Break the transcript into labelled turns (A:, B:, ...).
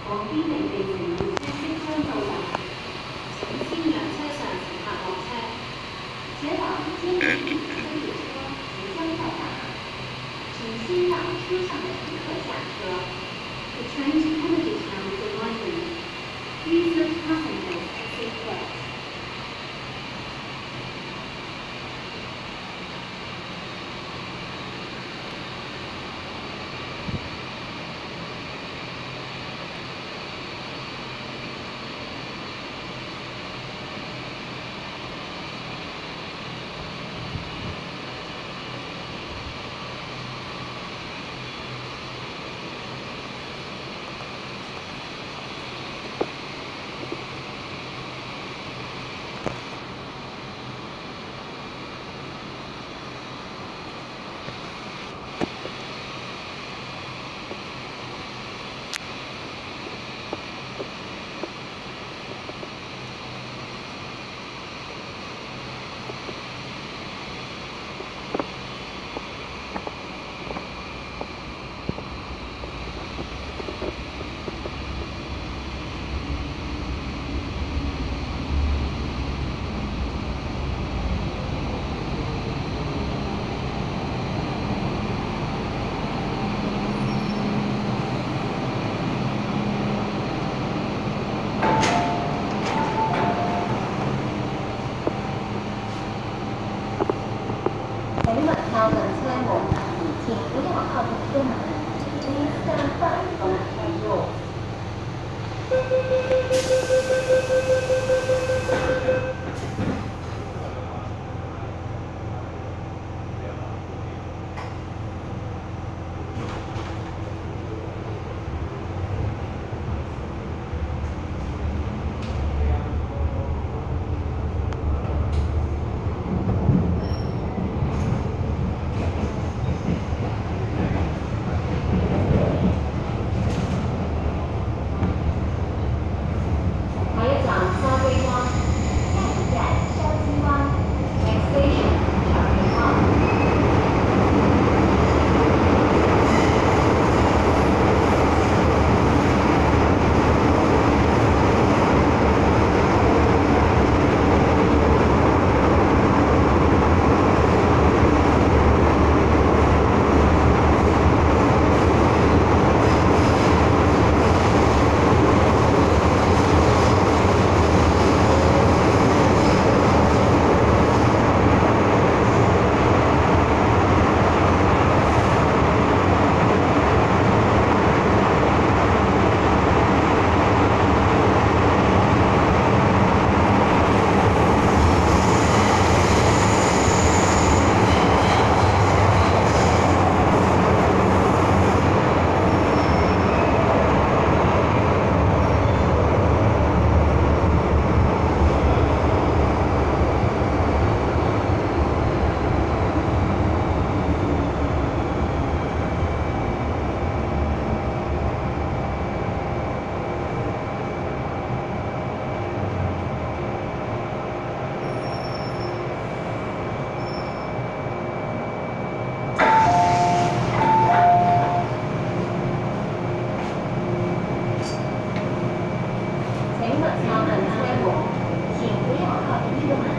A: 往邊離地城門消息將到達，請先讓車上乘客落車。前往金陵里分列車即將到達，請先讓車上的乘客下車。The train to Kennedy Town is arriving. Please let passengers exit first.
B: 敲门车门，请不要靠近车门。Please stand back from the train door. 敲门车门，请不要靠近车门。